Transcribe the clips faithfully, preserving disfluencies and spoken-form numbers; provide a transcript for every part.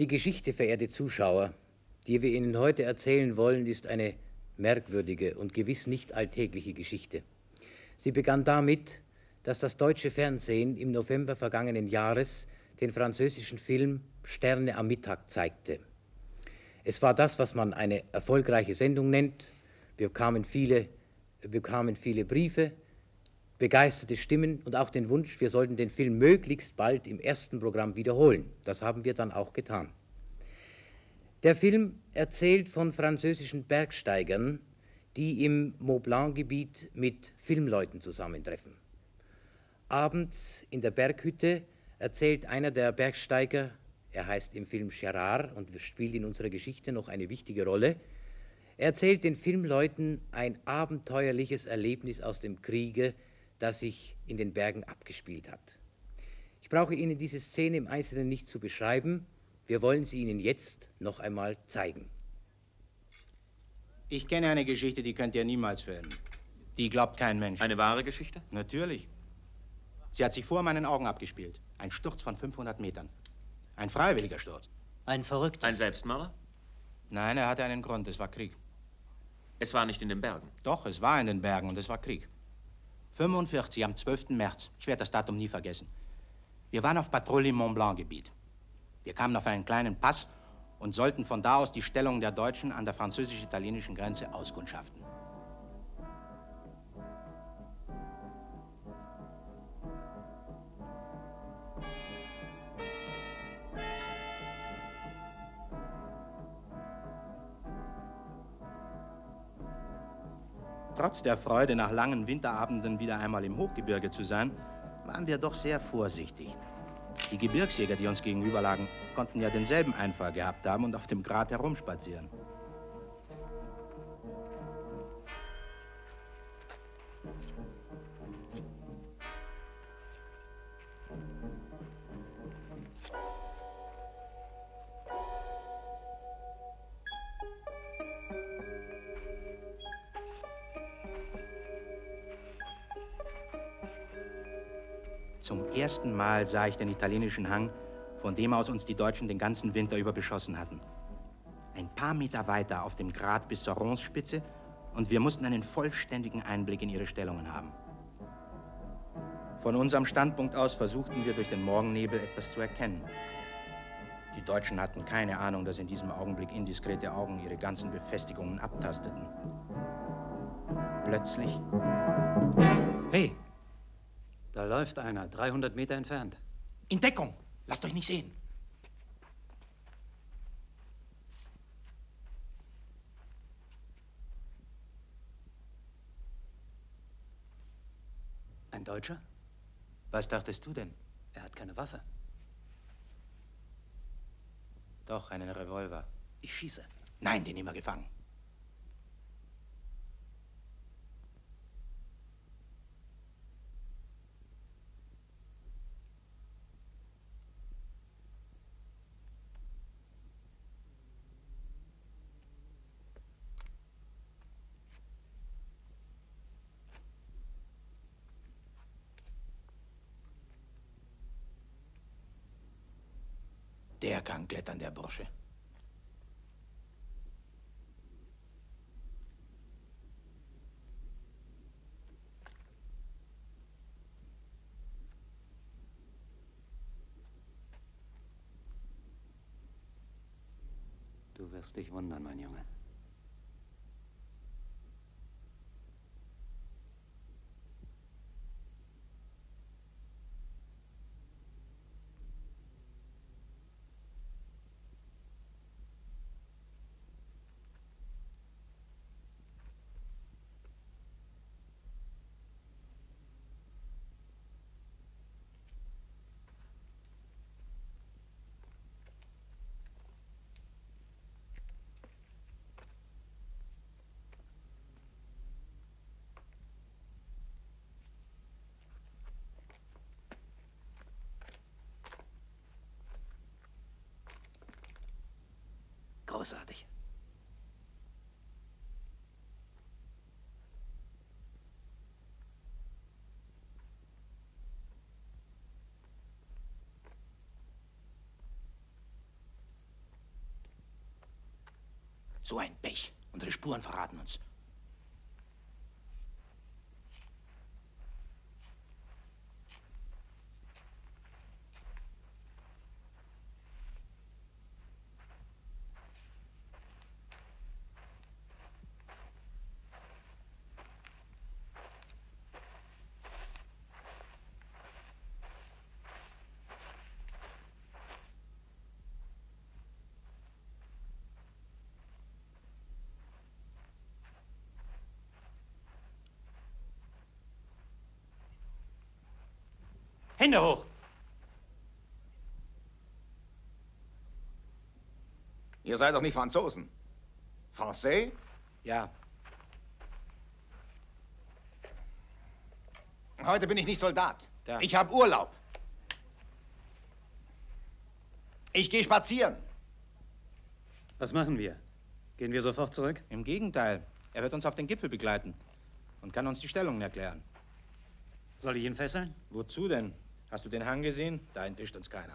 Die Geschichte, verehrte Zuschauer, die wir Ihnen heute erzählen wollen, ist eine merkwürdige und gewiss nicht alltägliche Geschichte. Sie begann damit, dass das deutsche Fernsehen im November vergangenen Jahres den französischen Film Sterne am Mittag zeigte. Es war das, was man eine erfolgreiche Sendung nennt. Wir bekamen viele, wir bekamen viele Briefe, begeisterte Stimmen und auch den Wunsch, wir sollten den Film möglichst bald im ersten Programm wiederholen. Das haben wir dann auch getan. Der Film erzählt von französischen Bergsteigern, die im Mont Blanc-Gebiet mit Filmleuten zusammentreffen. Abends in der Berghütte erzählt einer der Bergsteiger, er heißt im Film Gérard und spielt in unserer Geschichte noch eine wichtige Rolle, er erzählt den Filmleuten ein abenteuerliches Erlebnis aus dem Kriege, das sich in den Bergen abgespielt hat. Ich brauche Ihnen diese Szene im Einzelnen nicht zu beschreiben, wir wollen sie Ihnen jetzt noch einmal zeigen. Ich kenne eine Geschichte, die könnt ihr niemals filmen. Die glaubt kein Mensch. Eine wahre Geschichte? Natürlich. Sie hat sich vor meinen Augen abgespielt. Ein Sturz von fünfhundert Metern. Ein freiwilliger Sturz. Ein Verrückter. Ein Selbstmörder? Nein, er hatte einen Grund. Es war Krieg. Es war nicht in den Bergen? Doch, es war in den Bergen und es war Krieg. fünfundvierzig, am zwölften März. Ich werde das Datum nie vergessen. Wir waren auf Patrouille im Mont Blanc-Gebiet. Wir kamen auf einen kleinen Pass und sollten von da aus die Stellung der Deutschen an der französisch-italienischen Grenze auskundschaften. Trotz der Freude, nach langen Winterabenden wieder einmal im Hochgebirge zu sein, waren wir doch sehr vorsichtig. Die Gebirgsjäger, die uns gegenüber lagen, konnten ja denselben Einfall gehabt haben und auf dem Grat herumspazieren. Zum ersten Mal sah ich den italienischen Hang, von dem aus uns die Deutschen den ganzen Winter über beschossen hatten. Ein paar Meter weiter auf dem Grat bis zur Ronspitze und wir mussten einen vollständigen Einblick in ihre Stellungen haben. Von unserem Standpunkt aus versuchten wir durch den Morgennebel etwas zu erkennen. Die Deutschen hatten keine Ahnung, dass in diesem Augenblick indiskrete Augen ihre ganzen Befestigungen abtasteten. Plötzlich... Hey! Da läuft einer, dreihundert Meter entfernt. In Deckung! Lasst euch nicht sehen! Ein Deutscher? Was dachtest du denn? Er hat keine Waffe. Doch, einen Revolver. Ich schieße. Nein, den nehmen wir gefangen. Der kann klettern, der Bursche. Du wirst dich wundern, mein Junge. Großartig. So ein Pech. Unsere Spuren verraten uns. Hände hoch! Ihr seid doch nicht Franzosen. Français? Ja. Heute bin ich nicht Soldat. Da. Ich habe Urlaub. Ich gehe spazieren. Was machen wir? Gehen wir sofort zurück? Im Gegenteil. Er wird uns auf den Gipfel begleiten und kann uns die Stellungen erklären. Soll ich ihn fesseln? Wozu denn? Hast du den Hang gesehen? Da entwischt uns keiner.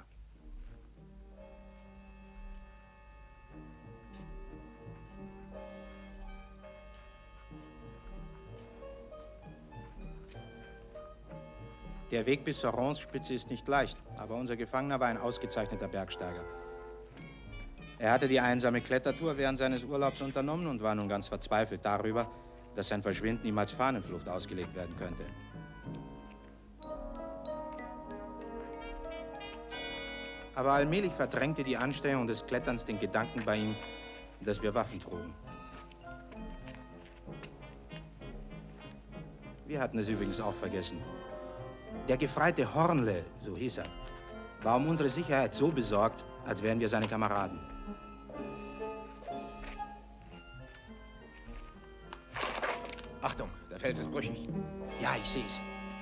Der Weg bis zur Ronsspitze ist nicht leicht, aber unser Gefangener war ein ausgezeichneter Bergsteiger. Er hatte die einsame Klettertour während seines Urlaubs unternommen und war nun ganz verzweifelt darüber, dass sein Verschwinden ihm als Fahnenflucht ausgelegt werden könnte. Aber allmählich verdrängte die Anstrengung des Kletterns den Gedanken bei ihm, dass wir Waffen trugen. Wir hatten es übrigens auch vergessen. Der Gefreite Hornle, so hieß er, war um unsere Sicherheit so besorgt, als wären wir seine Kameraden. Achtung, der Fels ist brüchig. Ja, ich seh's.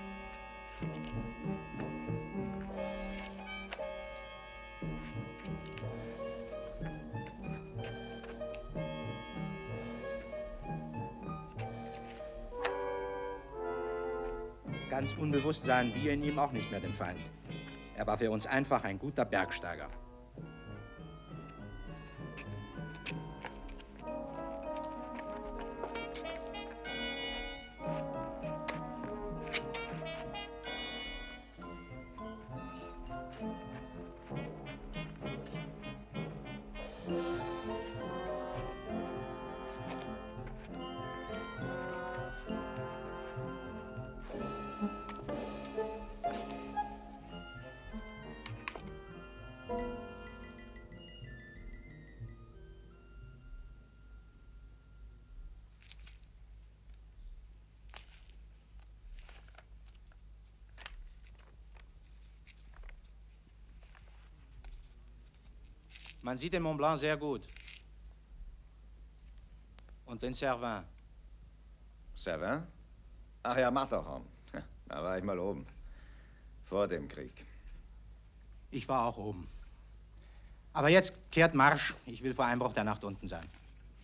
Ganz unbewusst sahen wir in ihm auch nicht mehr den Feind. Er war für uns einfach ein guter Bergsteiger. Man sieht den Mont Blanc sehr gut. Und den Cervin. Cervin? Ach ja, Matterhorn. Da war ich mal oben. Vor dem Krieg. Ich war auch oben. Aber jetzt kehrt Marsch. Ich will vor Einbruch der Nacht unten sein.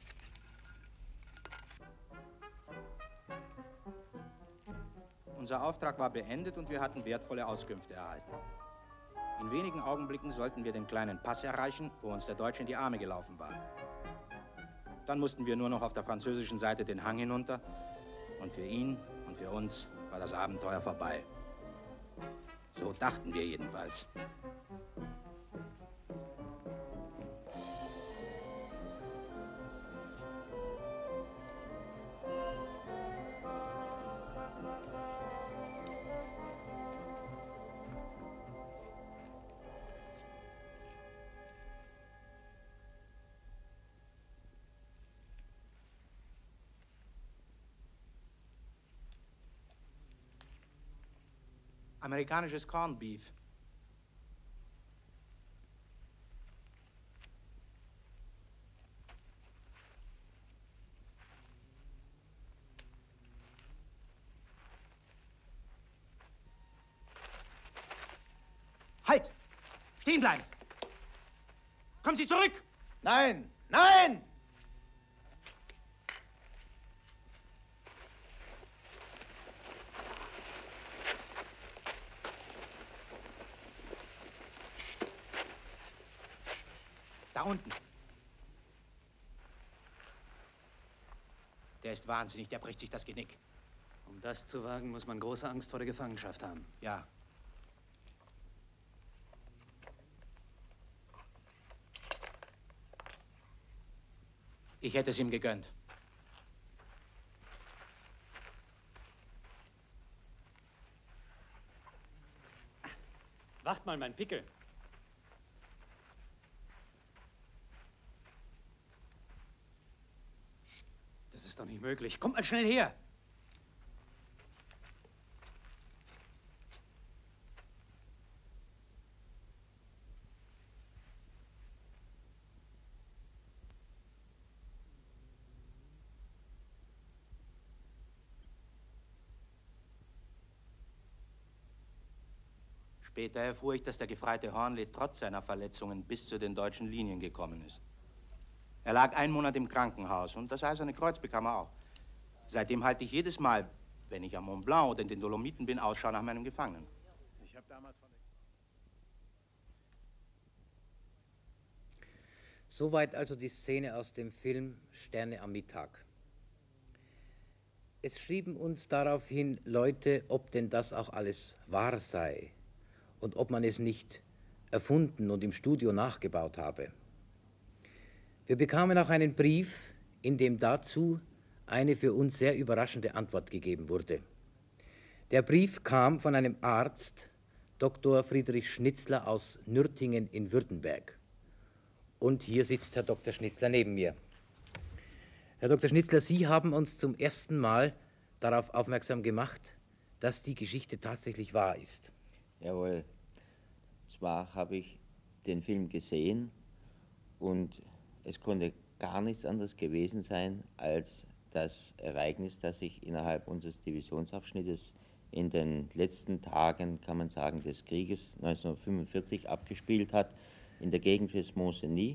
Unser Auftrag war beendet und wir hatten wertvolle Auskünfte erhalten. In wenigen Augenblicken sollten wir den kleinen Pass erreichen, wo uns der Deutsche in die Arme gelaufen war. Dann mussten wir nur noch auf der französischen Seite den Hang hinunter. Und für ihn und für uns war das Abenteuer vorbei. So dachten wir jedenfalls. Amerikanisches Corned Beef. Halt! Stehen bleiben! Kommen Sie zurück! Nein! Nein! Da unten. Der ist wahnsinnig, der bricht sich das Genick. Um das zu wagen, muss man große Angst vor der Gefangenschaft haben. Ja. Ich hätte es ihm gegönnt. Wacht mal, mein Pickel. Das ist doch nicht möglich. Kommt mal schnell her. Später erfuhr ich, dass der Gefreite Hornley trotz seiner Verletzungen bis zu den deutschen Linien gekommen ist. Er lag einen Monat im Krankenhaus und das Eiserne Kreuz bekam er auch. Seitdem halte ich jedes Mal, wenn ich am Mont Blanc oder in den Dolomiten bin, Ausschau nach meinem Gefangenen. Ich habe damals von Soweit also die Szene aus dem Film Sterne am Mittag. Es schrieben uns daraufhin Leute, ob denn das auch alles wahr sei und ob man es nicht erfunden und im Studio nachgebaut habe. Wir bekamen auch einen Brief, in dem dazu eine für uns sehr überraschende Antwort gegeben wurde. Der Brief kam von einem Arzt, Doktor Friedrich Schnitzler aus Nürtingen in Württemberg. Und hier sitzt Herr Doktor Schnitzler neben mir. Herr Doktor Schnitzler, Sie haben uns zum ersten Mal darauf aufmerksam gemacht, dass die Geschichte tatsächlich wahr ist. Jawohl. Zwar habe ich den Film gesehen und es konnte gar nichts anderes gewesen sein als das Ereignis, das sich innerhalb unseres Divisionsabschnittes in den letzten Tagen, kann man sagen, des Krieges neunzehnhundertfünfundvierzig abgespielt hat, in der Gegend des Mont-Cenis.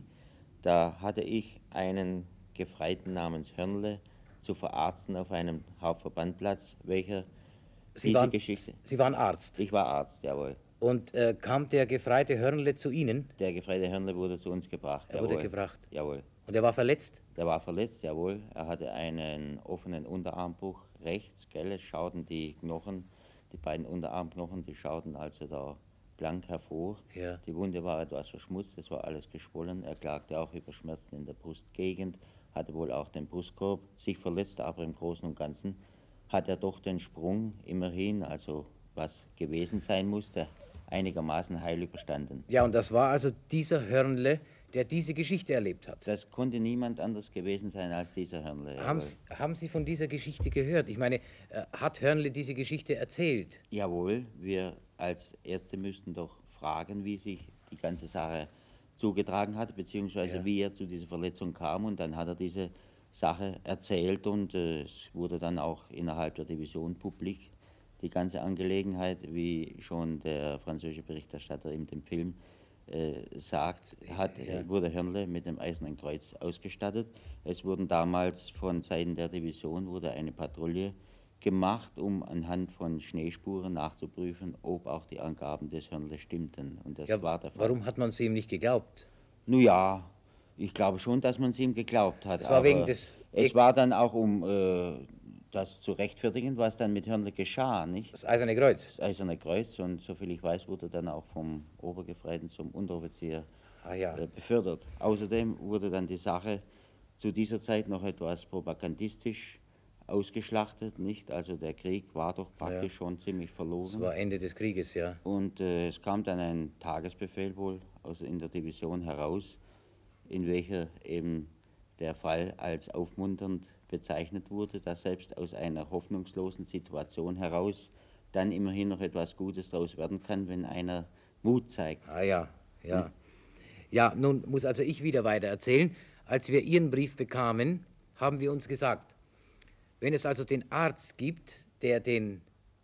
Da hatte ich einen Gefreiten namens Hörnle zu verarzten auf einem Hauptverbandplatz, welcher Sie diese waren, Geschichte... Sie waren Arzt. Ich war Arzt, jawohl. Und äh, kam der Gefreite Hörnle zu Ihnen? Der Gefreite Hörnle wurde zu uns gebracht, Er jawohl. wurde gebracht. Jawohl. Und er war verletzt? Der war verletzt, jawohl. Er hatte einen offenen Unterarmbruch rechts, gell, es schauten die Knochen, die beiden Unterarmknochen, die schauten also da blank hervor. Ja. Die Wunde war etwas verschmutzt, es war alles geschwollen. Er klagte auch über Schmerzen in der Brustgegend, hatte wohl auch den Brustkorb sich verletzt, aber im Großen und Ganzen hat er doch den Sprung immerhin, also was gewesen sein musste, einigermaßen heil überstanden. Ja, und das war also dieser Hörnle, der diese Geschichte erlebt hat. Das konnte niemand anders gewesen sein als dieser Hörnle. Haben, haben Sie von dieser Geschichte gehört? Ich meine, äh, hat Hörnle diese Geschichte erzählt? Jawohl, wir als Ärzte müssten doch fragen, wie sich die ganze Sache zugetragen hat, beziehungsweise Ja. wie er zu dieser Verletzung kam. Und dann hat er diese Sache erzählt und äh, es wurde dann auch innerhalb der Division publik. Die ganze Angelegenheit, wie schon der französische Berichterstatter in dem Film äh, sagt, hat, Ja. wurde Hörnle mit dem Eisernen Kreuz ausgestattet. Es wurden damals von Seiten der Division wurde eine Patrouille gemacht, um anhand von Schneespuren nachzuprüfen, ob auch die Angaben des Hörnle stimmten. Und das Ja, war der Fall. warum hat man es ihm nicht geglaubt? Nun ja, ich glaube schon, dass man es ihm geglaubt hat. Es war aber wegen des- es war dann auch, um äh, das zu rechtfertigen, was dann mit Hörnle geschah, nicht? Das Eiserne Kreuz. Das Eiserne Kreuz, und soviel ich weiß, wurde dann auch vom Obergefreiten zum Unteroffizier Ah ja. äh, befördert. Außerdem wurde dann die Sache zu dieser Zeit noch etwas propagandistisch ausgeschlachtet, nicht? Also der Krieg war doch praktisch Ja. schon ziemlich verloren. Das war Ende des Krieges, ja. Und äh, es kam dann ein Tagesbefehl wohl aus in der Division heraus, in welcher eben der Fall als aufmunternd bezeichnet wurde, dass selbst aus einer hoffnungslosen Situation heraus dann immerhin noch etwas Gutes daraus werden kann, wenn einer Mut zeigt. Ah ja, ja. Ja, nun muss also ich wieder weiter erzählen. Als wir Ihren Brief bekamen, haben wir uns gesagt, wenn es also den Arzt gibt, der den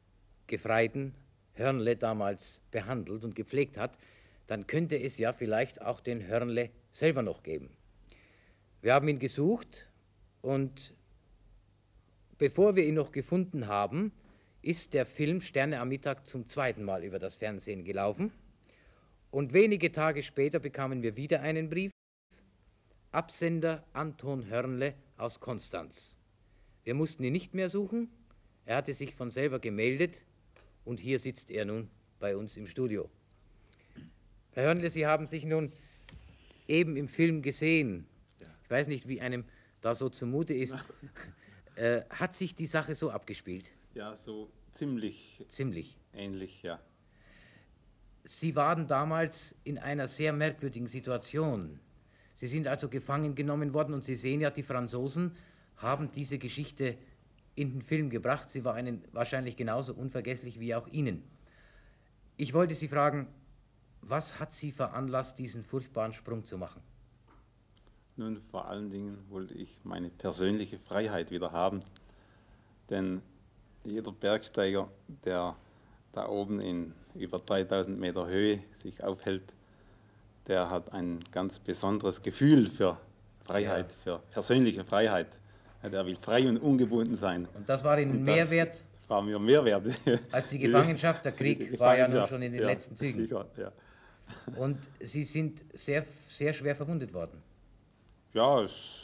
Gefreiten Hörnle damals behandelt und gepflegt hat, dann könnte es ja vielleicht auch den Hörnle selber noch geben. Wir haben ihn gesucht und bevor wir ihn noch gefunden haben, ist der Film Sterne am Mittag zum zweiten Mal über das Fernsehen gelaufen. Und wenige Tage später bekamen wir wieder einen Brief. Absender Anton Hörnle aus Konstanz. Wir mussten ihn nicht mehr suchen. Er hatte sich von selber gemeldet und hier sitzt er nun bei uns im Studio. Herr Hörnle, Sie haben sich nun eben im Film gesehen. Ich weiß nicht, wie einem da so zumute ist. äh, hat sich die Sache so abgespielt? Ja, so ziemlich. Ziemlich. Ähnlich, ja. Sie waren damals in einer sehr merkwürdigen Situation. Sie sind also gefangen genommen worden und Sie sehen ja, die Franzosen haben diese Geschichte in den Film gebracht. Sie war Ihnen wahrscheinlich genauso unvergesslich wie auch Ihnen. Ich wollte Sie fragen, was hat Sie veranlasst, diesen furchtbaren Sprung zu machen? Nun, vor allen Dingen wollte ich meine persönliche Freiheit wieder haben. Denn jeder Bergsteiger, der da oben in über dreitausend Meter Höhe sich aufhält, der hat ein ganz besonderes Gefühl für Freiheit, ja. für persönliche Freiheit. Der will frei und ungebunden sein. Und das war Ihnen mehr wert? Das war mir mehr wert. Als die Gefangenschaft, der Krieg war ja nun schon in den ja, letzten Zügen. Sicher, ja. Und Sie sind sehr, sehr schwer verwundet worden. Ja, es,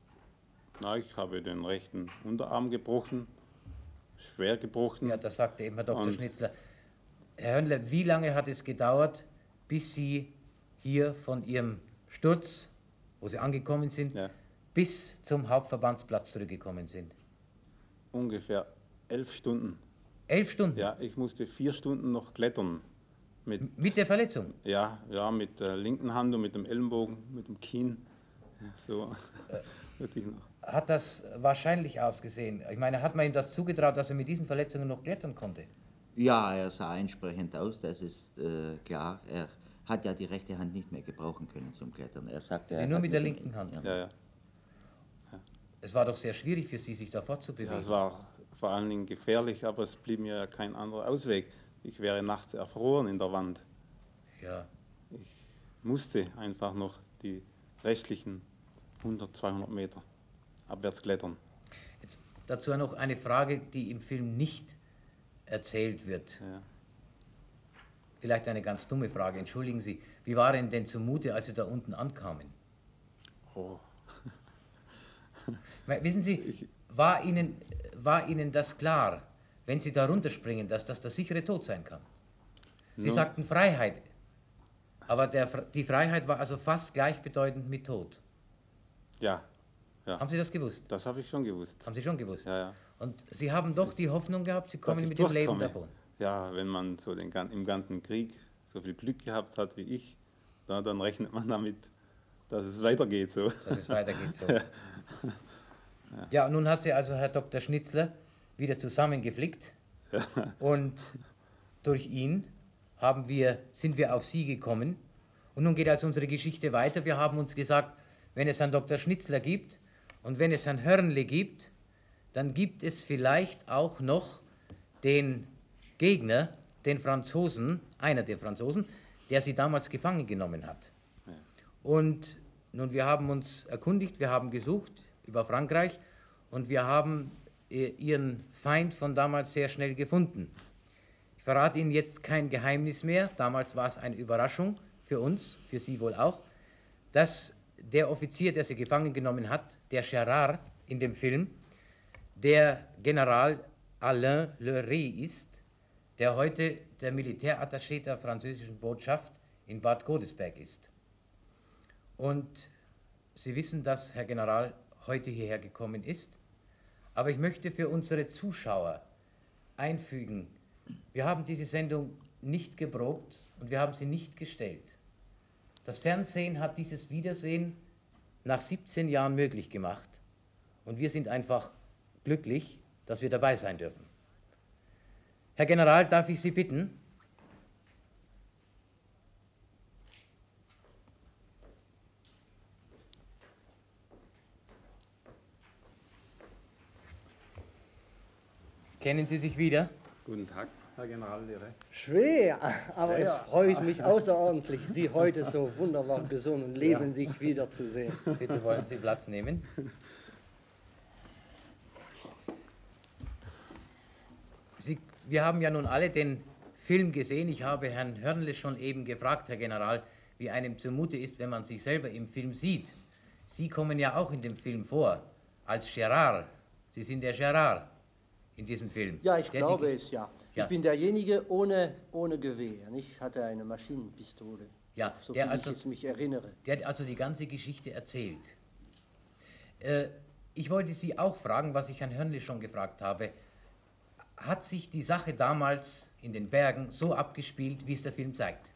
na, ich habe den rechten Unterarm gebrochen, schwer gebrochen. Ja, das sagte eben Herr Doktor Und Schnitzler. Herr Hörnle, wie lange hat es gedauert, bis Sie hier von Ihrem Sturz, wo Sie angekommen sind, ja. bis zum Hauptverbandsplatz zurückgekommen sind? Ungefähr elf Stunden. Elf Stunden? Ja, ich musste vier Stunden noch klettern. Mit, mit der Verletzung? Ja, ja, mit der linken Hand und mit dem Ellenbogen, mit dem Kinn. So würde ich noch. Hat das wahrscheinlich ausgesehen? Ich meine, hat man ihm das zugetraut, dass er mit diesen Verletzungen noch klettern konnte? Ja, er sah entsprechend aus, das ist äh, klar. Er hat ja die rechte Hand nicht mehr gebrauchen können zum Klettern. Er sagte, Sie er nur hat mit der linken Hand? Ja, ja. ja. Es war doch sehr schwierig für Sie, sich da fortzubewegen. Ja, es war vor allen Dingen gefährlich, aber es blieb mir ja kein anderer Ausweg. Ich wäre nachts erfroren in der Wand. Ja. Ich musste einfach noch die restlichen hundert, zweihundert Meter abwärts klettern. Jetzt dazu noch eine Frage, die im Film nicht erzählt wird. Ja. Vielleicht eine ganz dumme Frage, entschuldigen Sie. Wie war Ihnen denn zumute, als Sie da unten ankamen? Oh. Wissen Sie, war Ihnen, war Ihnen das klar, wenn Sie da runterspringen, dass das der sichere Tod sein kann? Sie no. sagten Freiheit, aber der, die Freiheit war also fast gleichbedeutend mit Tod. Ja, ja. Haben Sie das gewusst? Das habe ich schon gewusst. Haben Sie schon gewusst? Ja, ja. Und Sie haben doch die Hoffnung gehabt, Sie kommen mit dem Leben davon? Ja, wenn man so den, im ganzen Krieg so viel Glück gehabt hat wie ich, da, dann rechnet man damit, dass es weitergeht so. Dass es weitergeht so. Ja. Ja, nun hat sie also Herr Doktor Schnitzler wieder zusammengeflickt ja. Und durch ihn haben wir, sind wir auf Sie gekommen. Und nun geht also unsere Geschichte weiter. Wir haben uns gesagt, wenn es Herrn Doktor Schnitzler gibt und wenn es Herrn Hörnle gibt, dann gibt es vielleicht auch noch den Gegner, den Franzosen, einer der Franzosen, der Sie damals gefangen genommen hat. Ja. Und nun, wir haben uns erkundigt, wir haben gesucht über Frankreich und wir haben Ihren Feind von damals sehr schnell gefunden. Ich verrate Ihnen jetzt kein Geheimnis mehr, damals war es eine Überraschung für uns, für Sie wohl auch, dass der Offizier, der Sie gefangen genommen hat, der Gérard in dem Film, der General Alain Le Ray ist, der heute der Militärattaché der französischen Botschaft in Bad Godesberg ist. Und Sie wissen, dass Herr General heute hierher gekommen ist. Aber ich möchte für unsere Zuschauer einfügen, wir haben diese Sendung nicht geprobt und wir haben sie nicht gestellt. Das Fernsehen hat dieses Wiedersehen nach siebzehn Jahren möglich gemacht und wir sind einfach glücklich, dass wir dabei sein dürfen. Herr General, darf ich Sie bitten? Kennen Sie sich wieder? Guten Tag, Herr Generallehrer. Schwer, aber ja, es ja. freut mich außerordentlich, Sie heute so wunderbar gesund und lebendig ja. wiederzusehen. Bitte wollen Sie Platz nehmen. Sie, wir haben ja nun alle den Film gesehen. Ich habe Herrn Hörnle schon eben gefragt, Herr General, wie einem zumute ist, wenn man sich selber im Film sieht. Sie kommen ja auch in dem Film vor, als Gérard. Sie sind der Gerard in diesem Film. Ja, ich der glaube die, es, ja. ja. Ich bin derjenige ohne, ohne Gewehr. Ich hatte eine Maschinenpistole, ja, so der viel also, ich jetzt mich erinnere. Der hat also die ganze Geschichte erzählt. Äh, ich wollte Sie auch fragen, was ich Herrn Hörnle schon gefragt habe. Hat sich die Sache damals in den Bergen so abgespielt, wie es der Film zeigt?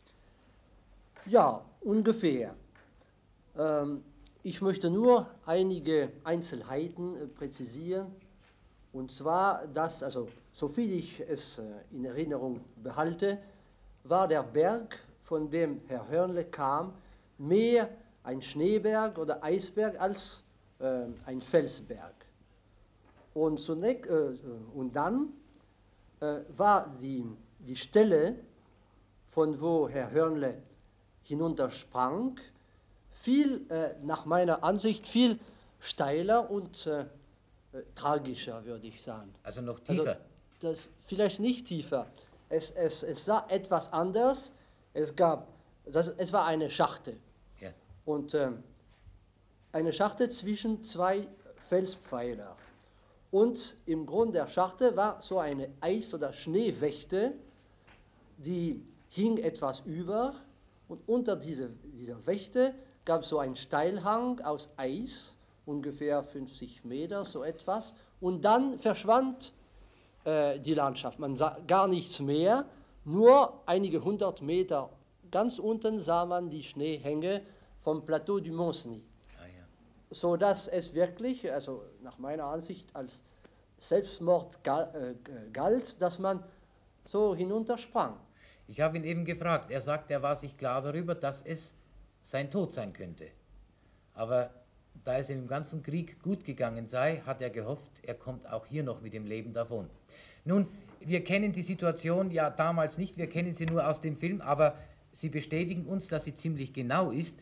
Ja, ungefähr. Ähm, ich möchte nur einige Einzelheiten äh, präzisieren. Und zwar, dass, also soviel ich es äh, in Erinnerung behalte, war der Berg, von dem Herr Hörnle kam, mehr ein Schneeberg oder Eisberg als äh, ein Felsberg. Und, zunächst, äh, und dann äh, war die, die Stelle, von wo Herr Hörnle hinuntersprang, viel, äh, nach meiner Ansicht, viel steiler und äh, tragischer, würde ich sagen. Also noch tiefer? Also das, vielleicht nicht tiefer. Es, es, es sah etwas anders. Es, gab, das, es war eine Schachtel. Ja. Und äh, eine Schachtel zwischen zwei Felspfeiler. Und im Grund der Schachtel war so eine Eis- oder Schneewächte, die hing etwas über. Und unter diese, dieser Wächte gab es so einen Steilhang aus Eis, ungefähr fünfzig Meter, so etwas. Und dann verschwand äh, die Landschaft. Man sah gar nichts mehr, nur einige hundert Meter ganz unten sah man die Schneehänge vom Plateau du Mont-Cenis. Ah, ja. So dass es wirklich, also nach meiner Ansicht, als Selbstmord gal, äh, galt, dass man so hinuntersprang. Ich habe ihn eben gefragt. Er sagt, er war sich klar darüber, dass es sein Tod sein könnte. Aber da es ihm im ganzen Krieg gut gegangen sei, hat er gehofft, er kommt auch hier noch mit dem Leben davon. Nun, wir kennen die Situation ja damals nicht, wir kennen sie nur aus dem Film, aber Sie bestätigen uns, dass sie ziemlich genau ist.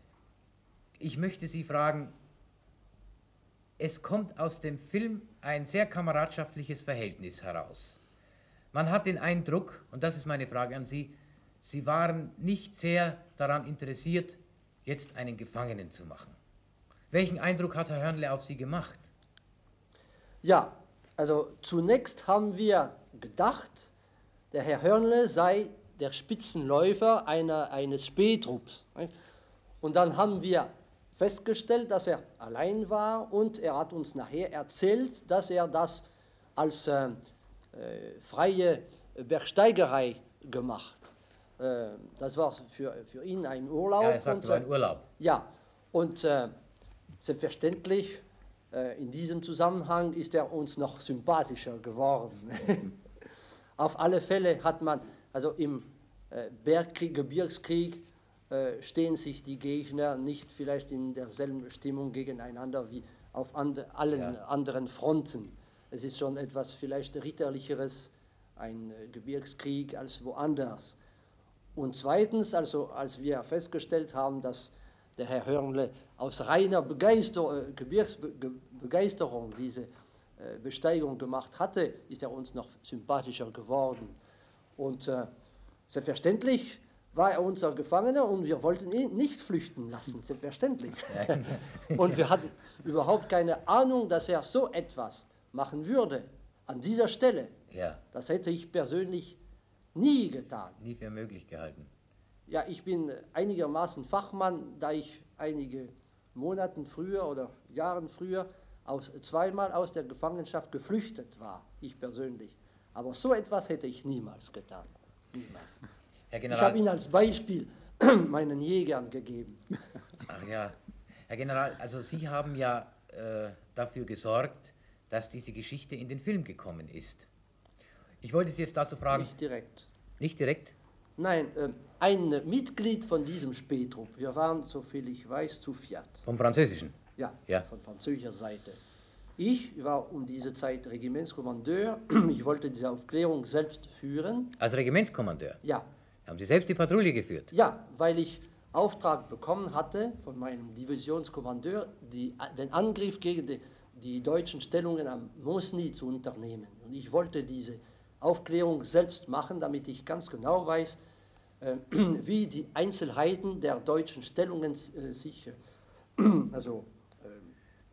Ich möchte Sie fragen, es kommt aus dem Film ein sehr kameradschaftliches Verhältnis heraus. Man hat den Eindruck, und das ist meine Frage an Sie, Sie waren nicht sehr daran interessiert, jetzt einen Gefangenen zu machen. Welchen Eindruck hat Herr Hörnle auf Sie gemacht? Ja, also zunächst haben wir gedacht, der Herr Hörnle sei der Spitzenläufer einer, eines Spähtrupps. Und dann haben wir festgestellt, dass er allein war und er hat uns nachher erzählt, dass er das als äh, äh, freie Bergsteigerei gemacht. Äh, das war für, für ihn ein Urlaub. Ja, er sagt, und, war ein Urlaub. Ja, und äh, selbstverständlich, äh, in diesem Zusammenhang ist er uns noch sympathischer geworden. Auf alle Fälle hat man, also im äh, Bergkrieg, Gebirgskrieg, äh, stehen sich die Gegner nicht vielleicht in derselben Stimmung gegeneinander wie auf and allen ja. anderen Fronten. Es ist schon etwas vielleicht ritterlicheres, ein äh, Gebirgskrieg als woanders. Und zweitens, also als wir festgestellt haben, dass der Herr Hörnle aus reiner Begeister äh, Gebirgsbegeisterung diese äh, Besteigung gemacht hatte, ist er uns noch sympathischer geworden. Und äh, selbstverständlich war er unser Gefangener und wir wollten ihn nicht flüchten lassen, selbstverständlich. Und wir hatten überhaupt keine Ahnung, dass er so etwas machen würde, an dieser Stelle. Ja. Das hätte ich persönlich nie getan. Nie für möglich gehalten. Ja, ich bin einigermaßen Fachmann, da ich einige Monate früher oder Jahren früher aus, zweimal aus der Gefangenschaft geflüchtet war, ich persönlich. Aber so etwas hätte ich niemals getan. Niemals. Herr General, ich habe ihn als Beispiel meinen Jägern gegeben. Ach ja, Herr General, also Sie haben ja äh, dafür gesorgt, dass diese Geschichte in den Film gekommen ist. Ich wollte Sie jetzt dazu fragen... Nicht direkt. Nicht direkt? Nein, äh, ein Mitglied von diesem Spähtrupp. Wir waren, soviel ich weiß, zu viert. Vom Französischen? Ja, ja, von französischer Seite. Ich war um diese Zeit Regimentskommandeur. Ich wollte diese Aufklärung selbst führen. Als Regimentskommandeur? Ja. Haben Sie selbst die Patrouille geführt? Ja, weil ich Auftrag bekommen hatte von meinem Divisionskommandeur, die, den Angriff gegen die, die deutschen Stellungen am Mont-Cenis zu unternehmen. Und ich wollte diese Aufklärung selbst machen, damit ich ganz genau weiß, äh, wie die Einzelheiten der deutschen Stellungen äh, sich äh, also, äh,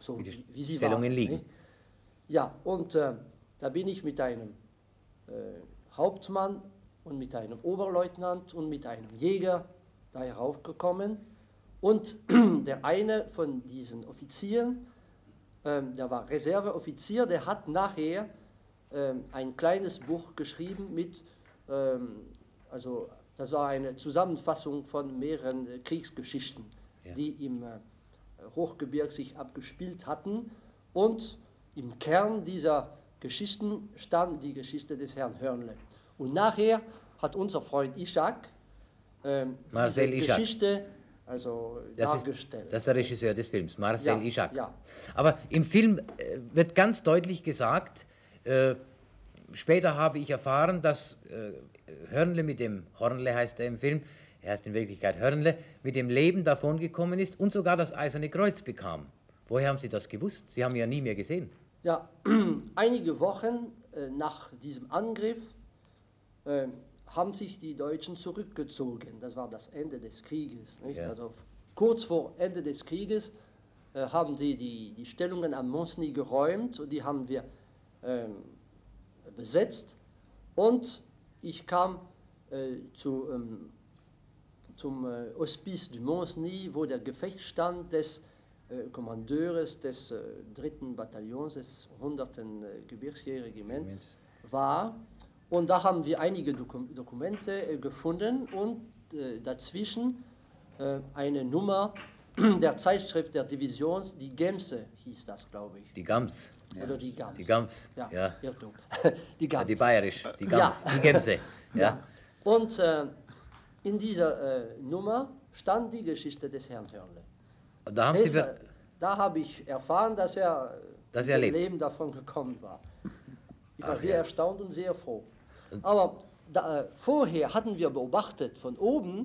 so wie die wie, wie sie Stellungen waren. liegen. Nicht? Ja, und äh, da bin ich mit einem äh, Hauptmann und mit einem Oberleutnant und mit einem Jäger da heraufgekommen. Und der eine von diesen Offizieren, ähm, der war Reserveoffizier, der hat nachher ähm, ein kleines Buch geschrieben mit, ähm, also das war eine Zusammenfassung von mehreren äh, Kriegsgeschichten, Ja. die im äh, Hochgebirg sich abgespielt hatten. Und im Kern dieser Geschichten stand die Geschichte des Herrn Hörnle. Und nachher hat unser Freund Ishak ähm, Marcel diese Ishak. Geschichte also Das dargestellt. ist, das ist der Regisseur des Films, Marcel Ja, Ishak. ja. Aber im Film äh, wird ganz deutlich gesagt, äh, später habe ich erfahren, dass äh, Hörnle mit dem, Hornle heißt er im Film, er heißt in Wirklichkeit Hörnle, mit dem Leben davongekommen ist und sogar das Eiserne Kreuz bekam. Woher haben Sie das gewusst? Sie haben ihn ja nie mehr gesehen. Ja, einige Wochen äh, nach diesem Angriff äh, haben sich die Deutschen zurückgezogen. Das war das Ende des Krieges. Nicht? Ja. Also kurz vor Ende des Krieges äh, haben die, die die Stellungen am Montny geräumt und die haben wir ähm, besetzt. Und ich kam äh, zu, ähm, zum äh, Hospice du Montny, wo der Gefechtsstand des äh, Kommandeurs des äh, dritten Bataillons des hunderten Äh, Gebirgsjägerregiment war. Und da haben wir einige Dokum Dokumente äh, gefunden und äh, dazwischen äh, eine Nummer der Zeitschrift der Division, die Gemse hieß das, glaube ich. Die Gams. Oder die Gams. Die Gams, Ja, ja. Irrtum. Die Ja, Gams. die bayerisch, die Gams, Ja. die Gemse. Ja. Ja. Und äh, in dieser äh, Nummer stand die Geschichte des Herrn Hörnle. Und da haben Sie... Das, äh, da habe ich erfahren, dass er, Dass er mit dem lebt. Leben davon gekommen war. Ich war Ach, sehr ja. erstaunt und sehr froh. Aber da, äh, vorher hatten wir beobachtet von oben,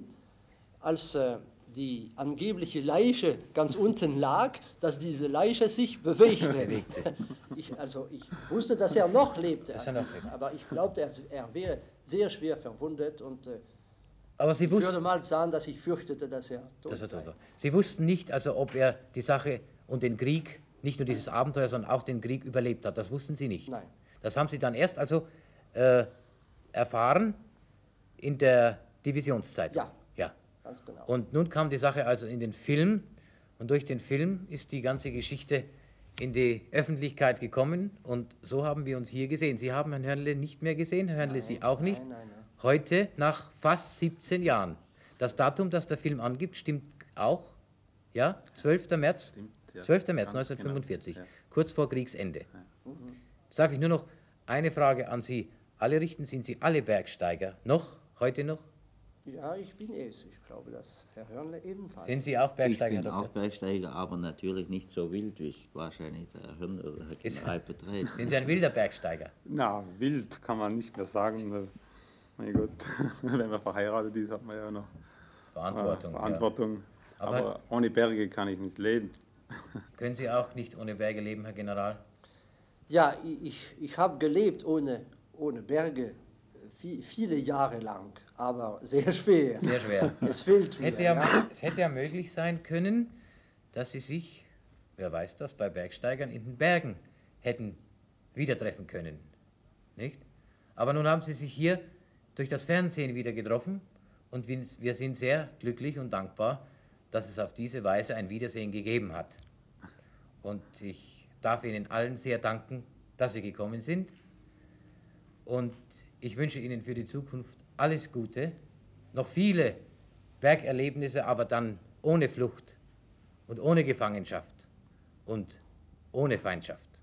als äh, die angebliche Leiche ganz unten lag, dass diese Leiche sich bewegte. Ich, also ich wusste, dass er noch lebte, Dass er noch lebt. aber ich glaubte, er, er wäre sehr schwer verwundet und äh, Aber Sie ich würde wussten, mal sagen, dass ich fürchtete, dass er tot dass er sei. tot war. Sie wussten nicht, also ob er die Sache und den Krieg, nicht nur dieses Abenteuer, sondern auch den Krieg überlebt hat. Das wussten Sie nicht. Nein. Das haben Sie dann erst also äh, erfahren in der Divisionszeitung. Ja. Ja. Ganz genau. Und nun kam die Sache also in den Film und durch den Film ist die ganze Geschichte in die Öffentlichkeit gekommen und so haben wir uns hier gesehen. Sie haben Herrn Hörnle nicht mehr gesehen, Herr Hörnle Sie auch nicht. Nein, nein, nein. Heute nach fast siebzehn Jahren. Das Datum, das der Film angibt, stimmt auch. Ja, zwölfter März, Stimmt, ja. zwölfter März Ganz neunzehnhundertfünfundvierzig, genau, ja. kurz vor Kriegsende. Jetzt darf ich nur noch eine Frage an Sie alle richten. Sind Sie alle Bergsteiger? Noch? Heute noch? Ja, ich bin es. Ich glaube, dass Herr Hörnle ebenfalls. Sind Sie auch Ich Bergsteiger, bin Herr auch Doktor? Bergsteiger, aber natürlich nicht so wild, wie es wahrscheinlich der Hirn oder der Ist- General betreibt. Sind Sie ein wilder Bergsteiger? Na, wild kann man nicht mehr sagen. weil, Mein Gott, wenn man verheiratet ist, hat man ja noch Verantwortung. äh, Verantwortung. Aber- Aber, ohne Berge kann ich nicht leben. Ja. Können Sie auch nicht ohne Berge leben, Herr General? Ja, ich, ich habe gelebt ohne, ohne Berge viel, viele Jahre lang, aber sehr schwer. Sehr schwer. Es fehlt Es mir. hätte ja, ja. es hätte ja möglich sein können, dass Sie sich, wer weiß das, bei Bergsteigern in den Bergen hätten wieder treffen können. Nicht? Aber nun haben Sie sich hier durch das Fernsehen wieder getroffen und wir wir sind sehr glücklich und dankbar, dass es auf diese Weise ein Wiedersehen gegeben hat. Und ich darf Ihnen allen sehr danken, dass Sie gekommen sind. Und ich wünsche Ihnen für die Zukunft alles Gute, noch viele Bergerlebnisse, aber dann ohne Flucht und ohne Gefangenschaft und ohne Feindschaft.